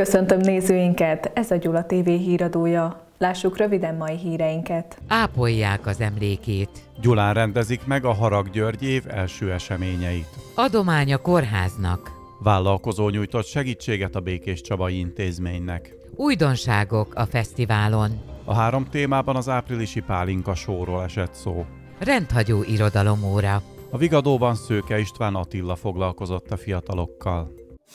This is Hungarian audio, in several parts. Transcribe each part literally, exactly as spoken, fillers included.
Köszöntöm nézőinket, ez a Gyula té vé híradója. Lássuk röviden mai híreinket. Ápolják az emlékét. Gyulán rendezik meg a Harag György év első eseményeit. Adomány a kórháznak. Vállalkozó nyújtott segítséget a Békés Csabai Intézménynek. Újdonságok a fesztiválon. A három témában az áprilisi Pálinka showról esett szó. Rendhagyó irodalomóra. A Vigadóban Szőke István Attila foglalkozott a fiatalokkal.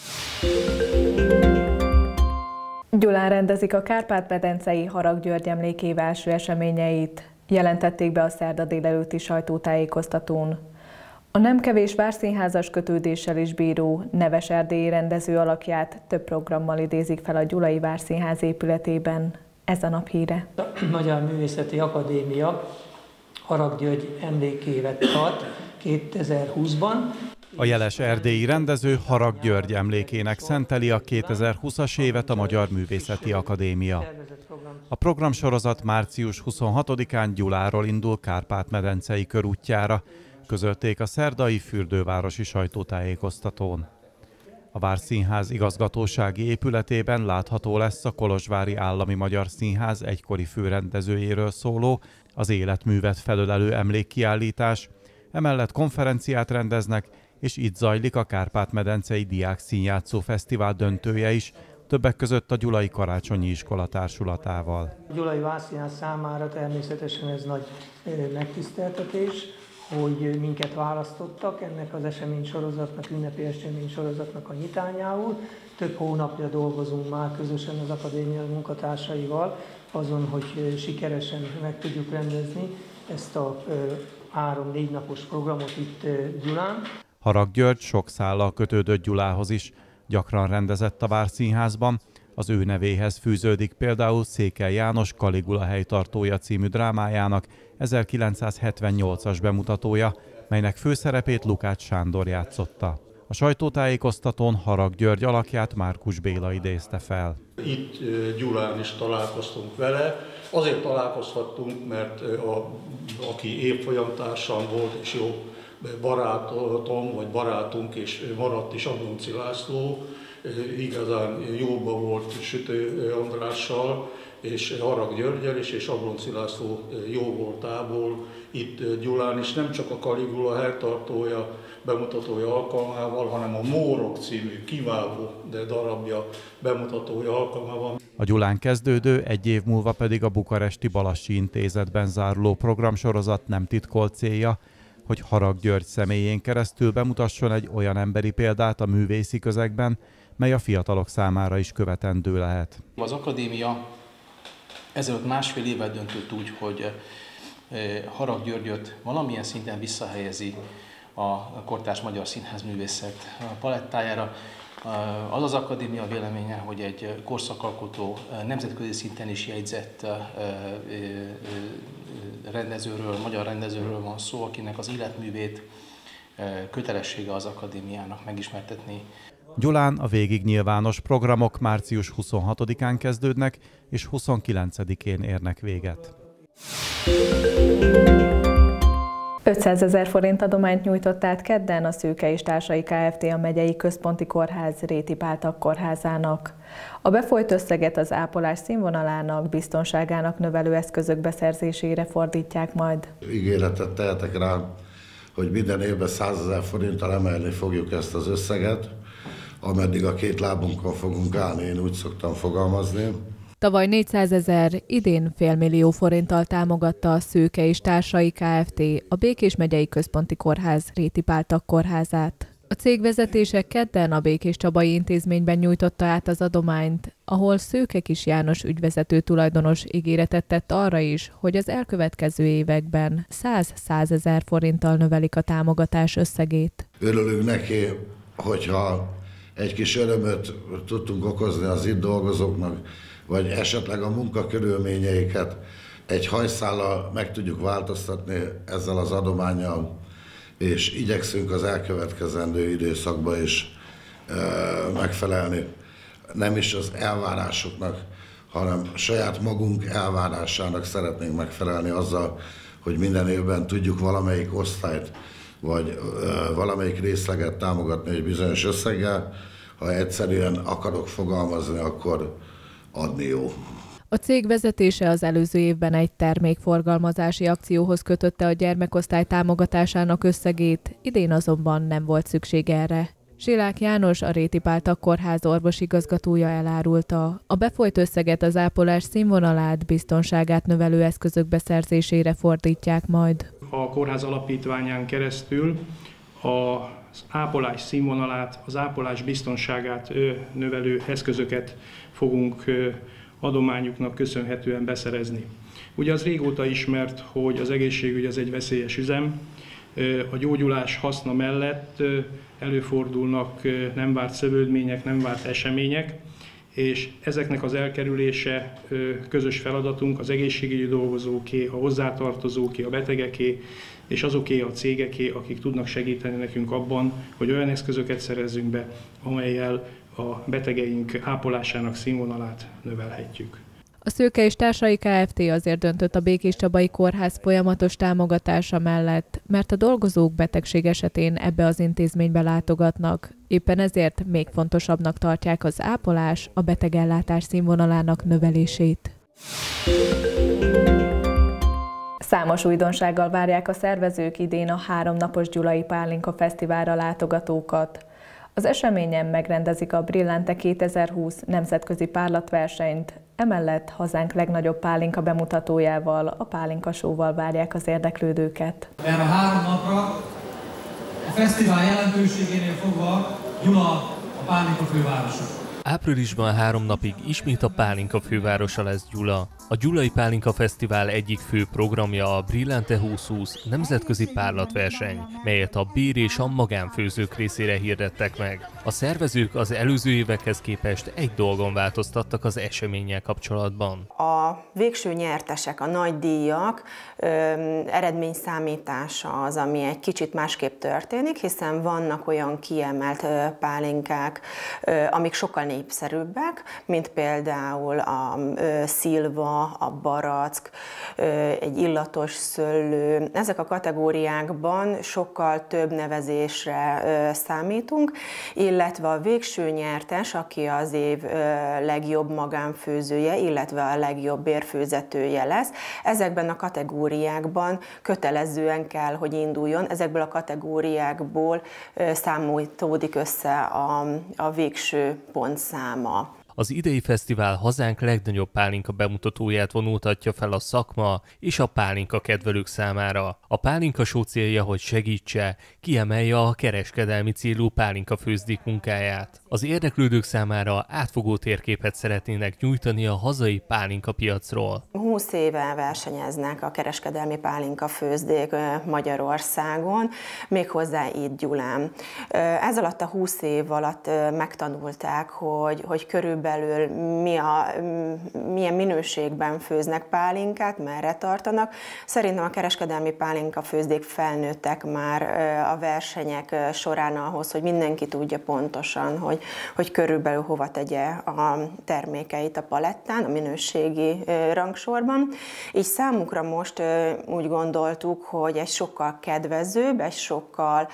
Gyulán rendezik a Kárpát-medencei Harag György emlékév első eseményeit, jelentették be a szerda délelőtti sajtótájékoztatón. A nem kevés várszínházas kötődéssel is bíró, neves erdélyi rendező alakját több programmal idézik fel a Gyulai Várszínház épületében. Ez a nap híre. A Magyar Művészeti Akadémia Harag György emlékévet tart kétezer-húszban. A jeles erdélyi rendező Harag György emlékének szenteli a kétezer-húszas évet a Magyar Művészeti Akadémia. A programsorozat március huszonhatodikán Gyuláról indul Kárpát-medencei körútjára, közölték a szerdai fürdővárosi sajtótájékoztatón. A Várszínház igazgatósági épületében látható lesz a Kolozsvári Állami Magyar Színház egykori főrendezőjéről szóló, az életművet felölelő emlékkiállítás, emellett konferenciát rendeznek, és itt zajlik a Kárpát-medencei Diák Színjátszó Fesztivál döntője is, többek között a Gyulai Karácsonyi Iskola társulatával. A Gyulai Várszínház számára természetesen ez nagy megtiszteltetés, hogy minket választottak ennek az eseménysorozatnak, ünnepi eseménysorozatnak a nyitányául. Több hónapja dolgozunk már közösen az akadémia munkatársaival azon, hogy sikeresen meg tudjuk rendezni ezt a három-négy napos programot itt Gyulán. Harag György sok szállal kötődött Gyulához is, gyakran rendezett a Várszínházban. Az ő nevéhez fűződik például Székely János Kaligula helytartója című drámájának ezerkilencszázhetvennyolcas bemutatója, melynek főszerepét Lukács Sándor játszotta. A sajtótájékoztatón Harag György alakját Márkus Béla idézte fel. Itt Gyulán is találkoztunk vele. Azért találkozhattunk, mert a, aki évfolyamtársam volt és jó barátom, vagy barátunk, és maradt is Ablonczy László, igazán jóba volt Sütő Andrással, és Harag Györgyel is, és Ablonczy László jó voltából itt Gyulán is, nem csak a Kaligula helytartója bemutatója alkalmával, hanem a Mórok című kiváló darabja bemutatója alkalmával. A Gyulán kezdődő, egy év múlva pedig a bukaresti Balassi Intézetben záruló programsorozat nem titkolt célja, hogy Harag György személyén keresztül bemutasson egy olyan emberi példát a művészi közegben, mely a fiatalok számára is követendő lehet. Az akadémia ezelőtt másfél évet döntött úgy, hogy Harag Györgyöt valamilyen szinten visszahelyezi a kortárs magyar színházművészet palettájára. Az az akadémia véleménye, hogy egy korszakalkotó, nemzetközi szinten is jegyzett rendezőről, magyar rendezőről van szó, akinek az életművét kötelessége az akadémiának megismertetni. Gyulán a végig nyilvános programok március huszonhatodikán kezdődnek, és huszonkilencedikén érnek véget. ötszázezer forint adományt nyújtott át kedden a Szőke és Társai Kft. A megyei központi kórház Réti Páltak kórházának. A befolyt összeget az ápolás színvonalának, biztonságának növelő eszközök beszerzésére fordítják majd. Ígéretet tehetek rá, hogy minden évben százezer forinttal emelni fogjuk ezt az összeget, ameddig a két lábunkon fogunk állni, én úgy szoktam fogalmazni. Tavaly négyszázezer, idén félmillió forinttal támogatta a Szőke és Társai Kft. A Békés megyei központi kórház Réti Páltak kórházát. A cég vezetése kedden a Békés Csabai Intézményben nyújtotta át az adományt, ahol Szőke Kis János ügyvezető tulajdonos ígéretet tett arra is, hogy az elkövetkező években száz-százezer forinttal növelik a támogatás összegét. Örülünk neki, hogyha egy kis örömöt tudtunk okozni az itt dolgozóknak, vagy esetleg a munkakörülményeiket egy hajszállal meg tudjuk változtatni ezzel az adománnyal, és igyekszünk az elkövetkezendő időszakban is e, megfelelni. Nem is az elvárásoknak, hanem saját magunk elvárásának szeretnénk megfelelni azzal, hogy minden évben tudjuk valamelyik osztályt, vagy e, valamelyik részleget támogatni egy bizonyos összeggel, ha egyszerűen akarok fogalmazni, akkor adni jó. A cég vezetése az előző évben egy termékforgalmazási akcióhoz kötötte a gyermekosztály támogatásának összegét, idén azonban nem volt szükség erre. Silák János, a Réti Pál Kórház orvosigazgatója elárulta, a befolyt összeget az ápolás színvonalát, biztonságát növelő eszközök beszerzésére fordítják majd. A kórház alapítványán keresztül az ápolás színvonalát, az ápolás biztonságát növelő eszközöket fogunk adományuknak köszönhetően beszerezni. Ugye az régóta ismert, hogy az egészségügy az egy veszélyes üzem, a gyógyulás haszna mellett előfordulnak nem várt szövődmények, nem várt események, és ezeknek az elkerülése közös feladatunk, az egészségügyi dolgozóké, a hozzátartozóké, a betegeké, és azoké a cégeké, akik tudnak segíteni nekünk abban, hogy olyan eszközöket szerezzünk be, amellyel a betegeink ápolásának színvonalát növelhetjük. A Szőke és Társai Kft. Azért döntött a Békéscsabai Kórház folyamatos támogatása mellett, mert a dolgozók betegség esetén ebbe az intézménybe látogatnak. Éppen ezért még fontosabbnak tartják az ápolás, a betegellátás színvonalának növelését. Számos újdonsággal várják a szervezők idén a háromnapos Gyulai Pálinka Fesztiválra látogatókat. Az eseményen megrendezik a Brillante kétezer-húsz nemzetközi párlatversenyt, emellett hazánk legnagyobb pálinka bemutatójával, a Pálinka Show-val várják az érdeklődőket. Erre a három napra a fesztivál jelentőségénél fogva Gyula a pálinka fővárosa. Áprilisban három napig ismét a pálinka fővárosa lesz Gyula. A Gyulai Pálinka Fesztivál egyik fő programja a Brillante kétezer-húsz nemzetközi párlatverseny, melyet a bér és a magánfőzők részére hirdettek meg. A szervezők az előző évekhez képest egy dolgon változtattak az eseménnyel kapcsolatban. A végső nyertesek, a nagy díjak ö, eredményszámítása az, ami egy kicsit másképp történik, hiszen vannak olyan kiemelt ö, pálinkák, ö, amik sokkal népszerűbbek, mint például a ö, szilva, a barack, egy illatos szőlő. Ezek a kategóriákban sokkal több nevezésre számítunk, illetve a végső nyertes, aki az év legjobb magánfőzője, illetve a legjobb bérfőzetője lesz. Ezekben a kategóriákban kötelezően kell, hogy induljon. Ezekből a kategóriákból számoltódik össze a, a végső pontszáma. Az idei fesztivál hazánk legnagyobb pálinka bemutatóját vonultatja fel a szakma és a pálinka kedvelők számára. A Pálinka Show célja, hogy segítse, kiemelje a kereskedelmi célú pálinka főzdék munkáját. Az érdeklődők számára átfogó térképet szeretnének nyújtani a hazai pálinka piacról. húsz éve versenyeznek a kereskedelmi pálinka főzdék Magyarországon, méghozzá itt Gyulán. Ez alatt a húsz év alatt megtanulták, hogy, hogy körülbelül belül mi a, milyen minőségben főznek pálinkát, merre tartanak. Szerintem a kereskedelmi pálinka főzdék felnőttek már a versenyek során ahhoz, hogy mindenki tudja pontosan, hogy, hogy körülbelül hova tegye a termékeit a palettán, a minőségi rangsorban. Így számukra most úgy gondoltuk, hogy egy sokkal kedvezőbb, egy sokkal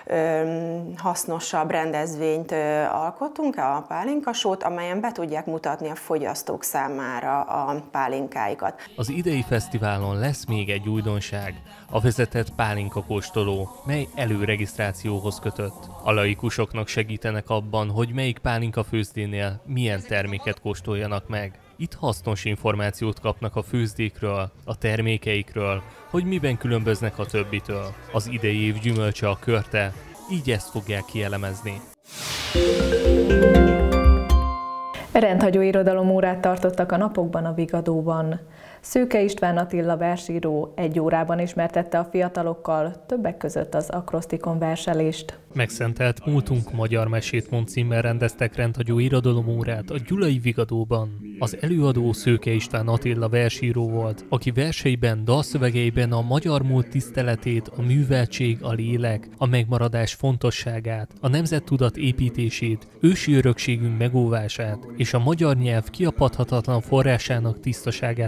hasznosabb rendezvényt alkotunk, a Pálinka Show-t, amelyen be tudják mutatni a fogyasztók számára a pálinkáikat. Az idei fesztiválon lesz még egy újdonság, a vezetett pálinka kóstoló, mely előregisztrációhoz kötött. A laikusoknak segítenek abban, hogy melyik pálinka főzdénél milyen terméket kóstoljanak meg. Itt hasznos információt kapnak a főzdékről, a termékeikről, hogy miben különböznek a többitől. Az idei év gyümölcse a körte, így ezt fogják kielemezni. Rendhagyó irodalomórát tartottak a napokban a Vigadóban. Szőke István Attila versíró egy órában ismertette a fiatalokkal, többek között az akrosztikon verselést. Megszentelt múltunk magyar mesét mond címmel rendeztek rendhagyó irodalomórát a Gyulai Vigadóban. Az előadó Szőke István Attila versíró volt, aki verseiben, dalszövegeiben a magyar múlt tiszteletét, a műveltség, a lélek, a megmaradás fontosságát, a nemzettudat építését, ősi örökségünk megóvását és a magyar nyelv kiapadhatatlan forrásának tisztaságát hirdeti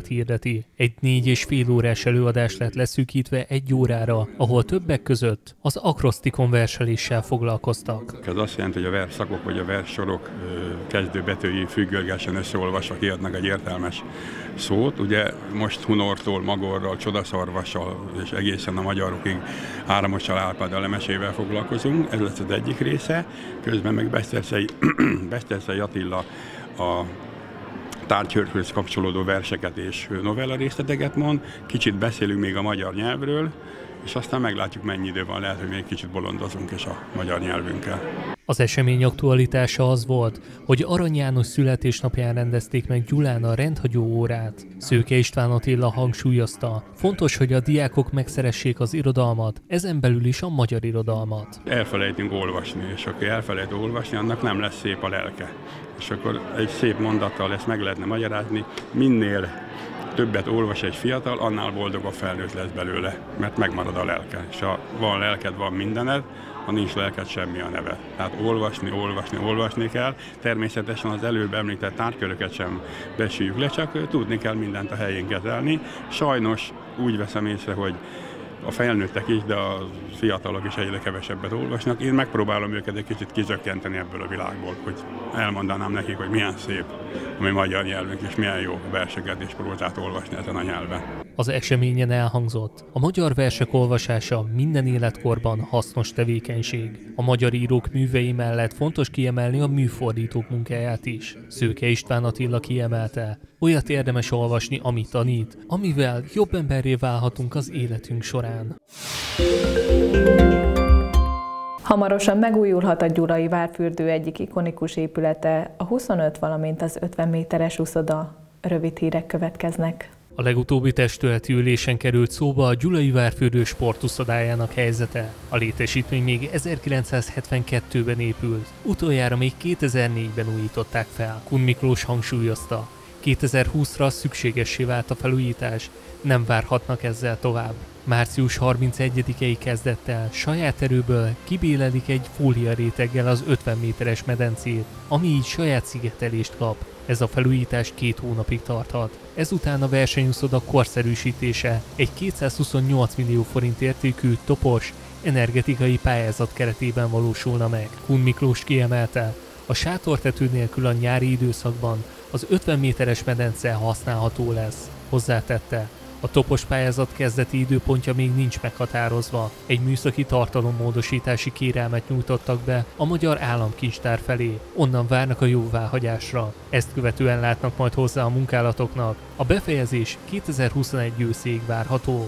művészeti. Egy négy és fél órás előadás lett leszűkítve egy órára, ahol többek között az akrosztikon verseléssel foglalkoztak. Ez azt jelenti, hogy a versszakok vagy a verssorok kezdőbetűi függőlegesen összeolvasva kiadnak egy értelmes szót. Ugye most Hunortól, Magorral, Csodaszarvassal és egészen a magyarokig Áramossal, Árpáddal, Lemesével foglalkozunk. Ez lesz az egyik része. Közben meg Beszterszey, Beszterszey Attila a tárgyhöz kapcsolódó verseket és novella részleteket mond. Kicsit beszélünk még a magyar nyelvről, és aztán meglátjuk, mennyi idő van, lehet, hogy még kicsit bolondozunk is a magyar nyelvünkkel. Az esemény aktualitása az volt, hogy Arany János születésnapján rendezték meg Gyulán a rendhagyó órát. Szőke István Attila hangsúlyozta, fontos, hogy a diákok megszeressék az irodalmat, ezen belül is a magyar irodalmat. Elfelejtünk olvasni, és aki elfelejt olvasni, annak nem lesz szép a lelke. És akkor egy szép mondattal ezt meg lehetne magyarázni, minél többet olvas egy fiatal, annál boldogabb felnőtt lesz belőle, mert megmarad a lelke. És ha van lelked, van mindened, ha nincs lelked, semmi a neve. Tehát olvasni, olvasni, olvasni kell. Természetesen az előbb említett tárgyköröket sem becsüljük le, csak tudni kell mindent a helyén kezelni. Sajnos úgy veszem észre, hogy a felnőttek is, de a fiatalok is egyre kevesebbet olvasnak. Én megpróbálom őket egy kicsit kizökkenteni ebből a világból, hogy elmondanám nekik, hogy milyen szép a mi magyar nyelvünk, és milyen jó verseket és prózát olvasni ezen a nyelven. Az eseményen elhangzott, a magyar versek olvasása minden életkorban hasznos tevékenység. A magyar írók művei mellett fontos kiemelni a műfordítók munkáját is. Szőke István Attila kiemelte, olyat érdemes olvasni, amit tanít, amivel jobb emberré válhatunk az életünk során. Hamarosan megújulhat a gyulai várfürdő egyik ikonikus épülete, a huszonöt, valamint az ötven méteres uszoda. Rövid hírek következnek. A legutóbbi testületi ülésen került szóba a Gyulai várfürdő sportuszodájának helyzete. A létesítmény még ezerkilencszázhetvenkettőben épült, utoljára még kétezer-négyben újították fel. Kun Miklós hangsúlyozta, kétezer-húszra szükségessé vált a felújítás, nem várhatnak ezzel tovább. március harmincegyedikéig kezdett el, saját erőből kibélelik egy fóliaréteggel az ötven méteres medencét, ami így saját szigetelést kap. Ez a felújítás két hónapig tarthat. Ezután a versenyuszoda korszerűsítése egy kétszázhuszonnyolc millió forint értékű topos, energetikai pályázat keretében valósulna meg. Kun Miklós kiemelte, a sátortető nélkül a nyári időszakban az ötven méteres medence használható lesz. Hozzátette, a topos pályázat kezdeti időpontja még nincs meghatározva. Egy műszaki tartalommódosítási kérelmet nyújtottak be a Magyar Államkincstár felé. Onnan várnak a jóváhagyásra. Ezt követően látnak majd hozzá a munkálatoknak. A befejezés kétezer-huszonegy őszéig várható.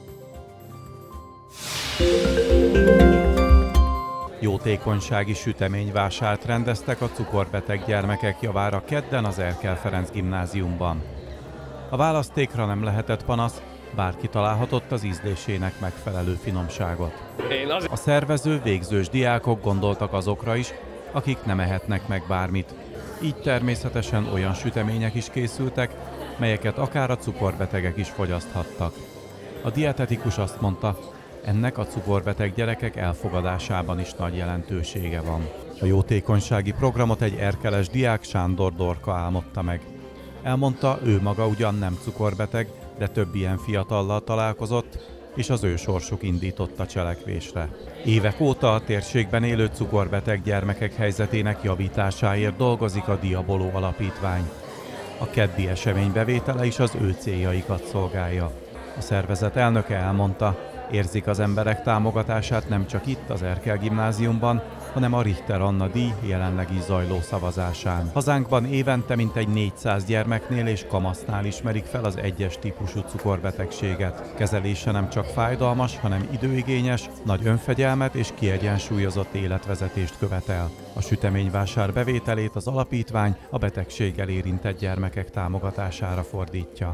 Jótékonysági süteményvásárt rendeztek a cukorbeteg gyermekek javára kedden az Erkel Ferenc gimnáziumban. A választékra nem lehetett panasz, bárki találhatott az ízlésének megfelelő finomságot. A szervező, végzős diákok gondoltak azokra is, akik nem ehetnek meg bármit. Így természetesen olyan sütemények is készültek, melyeket akár a cukorbetegek is fogyaszthattak. A dietetikus azt mondta, ennek a cukorbeteg gyerekek elfogadásában is nagy jelentősége van. A jótékonysági programot egy erkeles diák, Sándor Dorka álmodta meg. Elmondta, ő maga ugyan nem cukorbeteg, de több ilyen fiatallal találkozott, és az ő sorsuk indította cselekvésre. Évek óta a térségben élő cukorbeteg gyermekek helyzetének javításáért dolgozik a Diaboló Alapítvány. A keddi esemény bevétele is az ő céljaikat szolgálja. A szervezet elnöke elmondta, érzik az emberek támogatását nem csak itt az Erkel gimnáziumban, hanem a Richter Anna díj jelenlegi zajló szavazásán. Hazánkban évente mintegy négyszáz gyermeknél és kamasznál ismerik fel az egyes típusú cukorbetegséget. Kezelése nem csak fájdalmas, hanem időigényes, nagy önfegyelmet és kiegyensúlyozott életvezetést követel. A süteményvásár bevételét az alapítvány a betegséggel érintett gyermekek támogatására fordítja.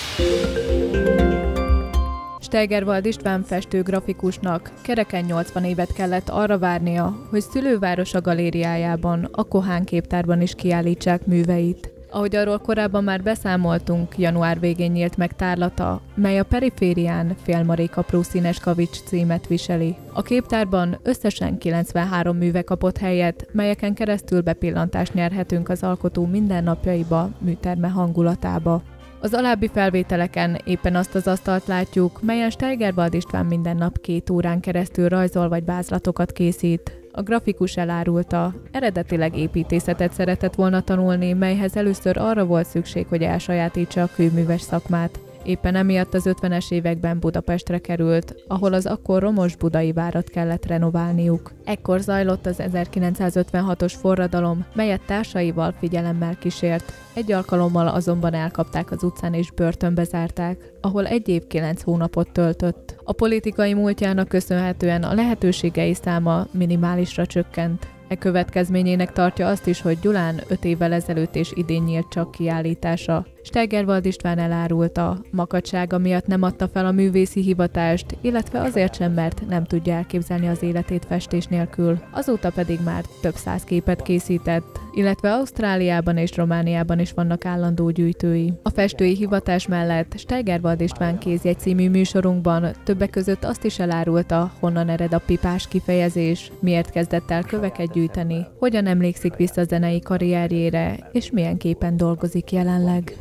Steigerwald István festő-grafikusnak kereken nyolcvan évet kellett arra várnia, hogy szülővárosa galériájában, a Kohán képtárban is kiállítsák műveit. Ahogy arról korábban már beszámoltunk, január végén nyílt meg tárlata, mely a periférián Félmarék apró színes kavics címet viseli. A képtárban összesen kilencvenhárom műve kapott helyet, melyeken keresztül bepillantást nyerhetünk az alkotó mindennapjaiba, műterme hangulatába. Az alábbi felvételeken éppen azt az asztalt látjuk, melyen Steigerwald István minden nap két órán keresztül rajzol vagy vázlatokat készít. A grafikus elárulta, eredetileg építészetet szeretett volna tanulni, melyhez először arra volt szükség, hogy elsajátítsa a kőműves szakmát. Éppen emiatt az ötvenes években Budapestre került, ahol az akkor romos budai várat kellett renoválniuk. Ekkor zajlott az ezerkilencszázötvenhatos forradalom, melyet társaival figyelemmel kísért. Egy alkalommal azonban elkapták az utcán és börtönbe zárták, ahol egy év kilenc hónapot töltött. A politikai múltjának köszönhetően a lehetőségei száma minimálisra csökkent. E következményének tartja azt is, hogy Gyulán öt évvel ezelőtt és idén nyílt csak kiállítása. Steigerwald István elárulta, makacsága miatt nem adta fel a művészi hivatást, illetve azért sem, mert nem tudja elképzelni az életét festés nélkül. Azóta pedig már több száz képet készített, illetve Ausztráliában és Romániában is vannak állandó gyűjtői. A festői hivatás mellett Steigerwald István kézjegy című műsorunkban többek között azt is elárulta, honnan ered a pipás kifejezés, miért kezdett el köveket gyűjteni, hogyan emlékszik vissza a zenei karrierjére, és milyen képen dolgozik jelenleg.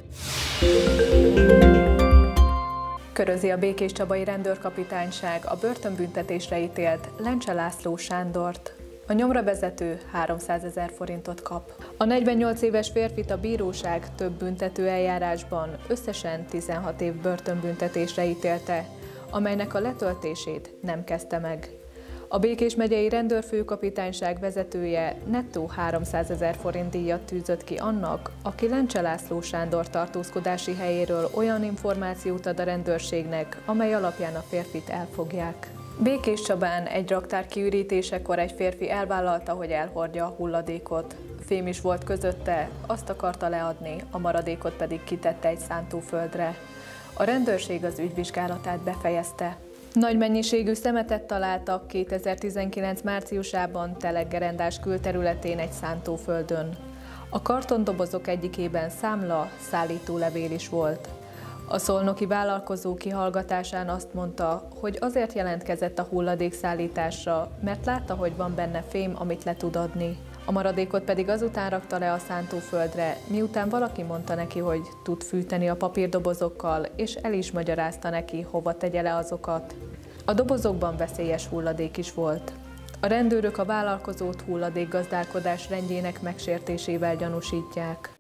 Körözi a Békéscsabai rendőrkapitányság a börtönbüntetésre ítélt Lencse László Sándort. A nyomra vezető háromszázezer forintot kap. A negyvennyolc éves férfit a bíróság több büntető eljárásban összesen tizenhat év börtönbüntetésre ítélte, amelynek a letöltését nem kezdte meg. A Békés megyei rendőrfőkapitányság vezetője nettó háromszázezer forint díjat tűzött ki annak, aki Lencse László Sándor tartózkodási helyéről olyan információt ad a rendőrségnek, amely alapján a férfit elfogják. Békéscsabán egy raktár kiürítésekor egy férfi elvállalta, hogy elhordja a hulladékot. Fém is volt közötte, azt akarta leadni, a maradékot pedig kitette egy szántóföldre. A rendőrség az ügyvizsgálatát befejezte. Nagy mennyiségű szemetet találtak kétezer-tizenkilenc márciusában Teleggerendás külterületén egy szántóföldön. A kartondobozok egyikében számla, szállítólevél is volt. A szolnoki vállalkozó kihallgatásán azt mondta, hogy azért jelentkezett a hulladékszállításra, mert látta, hogy van benne fém, amit le tud adni. A maradékot pedig azután rakta le a szántóföldre, miután valaki mondta neki, hogy tud fűteni a papírdobozokkal, és el is magyarázta neki, hova tegye le azokat. A dobozokban veszélyes hulladék is volt. A rendőrök a vállalkozót hulladékgazdálkodás rendjének megsértésével gyanúsítják.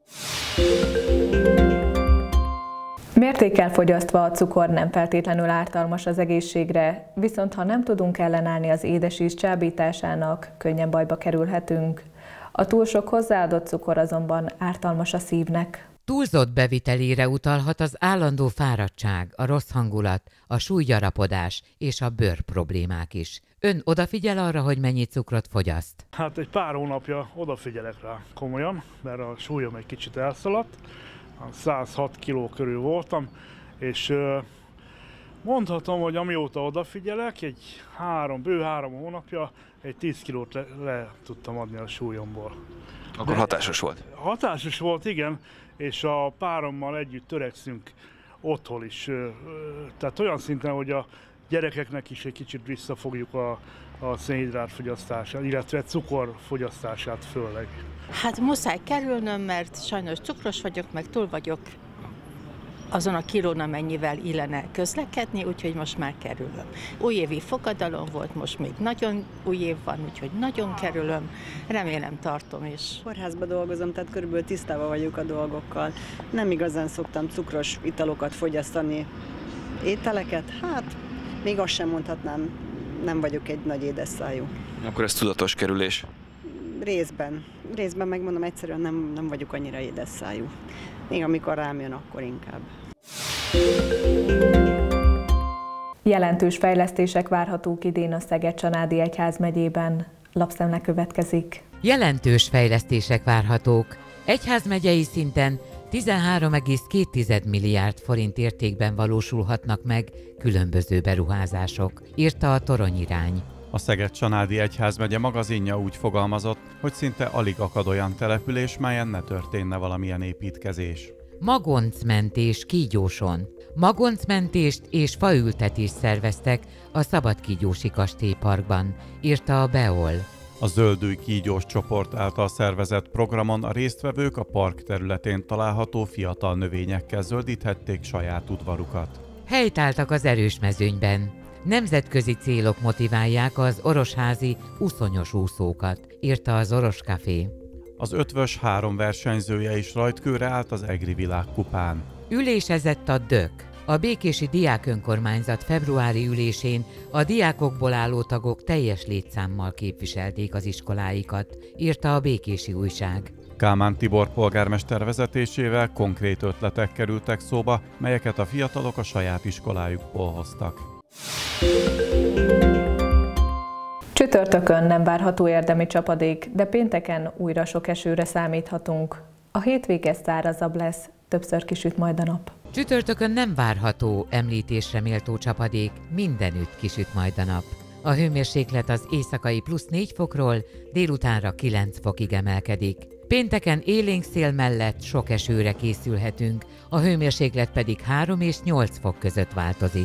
Mértékkel fogyasztva a cukor nem feltétlenül ártalmas az egészségre, viszont ha nem tudunk ellenállni az édesíz csábításának, könnyen bajba kerülhetünk. A túl sok hozzáadott cukor azonban ártalmas a szívnek. Túlzott bevitelére utalhat az állandó fáradtság, a rossz hangulat, a súlygyarapodás és a bőr problémák is. Ön odafigyel arra, hogy mennyi cukrot fogyaszt? Hát egy pár hónapja odafigyelek rá komolyan, mert a súlyom egy kicsit elszaladt. száz hat kiló körül voltam, és mondhatom, hogy amióta odafigyelek, egy három, bő három hónapja egy tíz kilót le, le tudtam adni a súlyomból. Akkor hatásos volt? Hatásos volt, igen, és a párommal együtt törekszünk otthon is. Tehát olyan szinten, hogy a gyerekeknek is egy kicsit visszafogjuk a, a szénhidrát fogyasztását, illetve cukor fogyasztását főleg. Hát muszáj kerülnöm, mert sajnos cukros vagyok, meg túl vagyok azon a kilón, amennyivel illene közlekedni, úgyhogy most már kerülöm. Újévi fogadalom volt, most még nagyon új év van, úgyhogy nagyon kerülöm, remélem tartom is. Kórházban dolgozom, tehát körülbelül tisztában vagyok a dolgokkal. Nem igazán szoktam cukros italokat fogyasztani, ételeket, hát még azt sem mondhatnám, nem vagyok egy nagy édesszájú. Akkor ez tudatos kerülés? Részben. Részben megmondom, egyszerűen nem, nem vagyok annyira édesszájú. Még amikor rám jön, akkor inkább. Jelentős fejlesztések várhatók idén a Szeged-Csanádi Egyházmegyében. Lapszemle következik. Jelentős fejlesztések várhatók. Egyházmegyei szinten tizenhárom egész két milliárd forint értékben valósulhatnak meg különböző beruházások, írta a Toronyirány. A Szeged-Csanádi Egyházmegye magazinja úgy fogalmazott, hogy szinte alig akad olyan település, melyen ne történne valamilyen építkezés. Magoncmentés Kígyóson. Magoncmentést és faültetést szerveztek a Szabadkígyósi Kastélyparkban, írta a Beol. A Zöldülj kígyós csoport által szervezett programon a résztvevők a park területén található fiatal növényekkel zöldíthették saját udvarukat. Helytáltak az erős mezőnyben. Nemzetközi célok motiválják az orosházi uszonyos úszókat, írta az Oros Café. Az ötvös három versenyzője is rajtkőre állt az egri világkupán. Ülésezett a dök. A békési diákönkormányzat februári ülésén a diákokból álló tagok teljes létszámmal képviselték az iskoláikat, írta a Békési Újság. Kálmán Tibor polgármester vezetésével konkrét ötletek kerültek szóba, melyeket a fiatalok a saját iskolájukból hoztak. Csütörtökön nem várható érdemi csapadék, de pénteken újra sok esőre számíthatunk. A hétvége szárazabb lesz, többször kisüt majd a nap. Csütörtökön nem várható említésre méltó csapadék, mindenütt kisüt majd a nap. A hőmérséklet az éjszakai plusz négy fokról délutánra kilenc fokig emelkedik. Pénteken élénk szél mellett sok esőre készülhetünk, a hőmérséklet pedig három és nyolc fok között változik.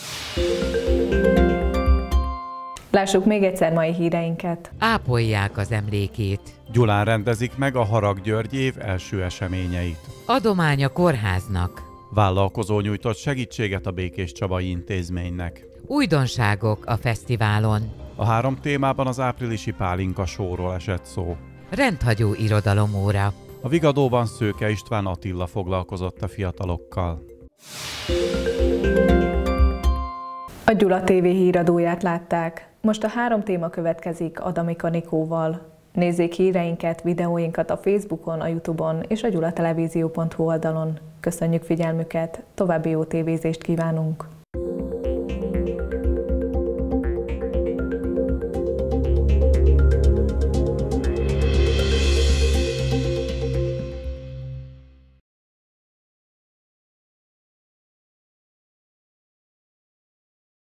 Lássuk még egyszer mai híreinket. Ápolják az emlékét. Gyulán rendezik meg a Harag György év első eseményeit. Adomány a kórháznak. Vállalkozó nyújtott segítséget a Békés Csabai Intézménynek. Újdonságok a fesztiválon. A három témában az áprilisi Pálinka showról esett szó. Rendhagyó irodalomóra. A Vigadóban Szőke István Attila foglalkozott a fiatalokkal. A Gyula té vé híradóját látták. Most a három téma következik Adamika Nikóval. Nézzék híreinket, videóinkat a Facebookon, a YouTube-on és a gyulatelevízió pont hu oldalon. Köszönjük figyelmüket, további jó tévézést kívánunk!